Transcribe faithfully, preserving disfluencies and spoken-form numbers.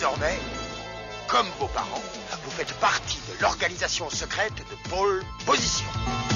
Désormais, comme vos parents, vous faites partie de l'organisation secrète de Pôle Position.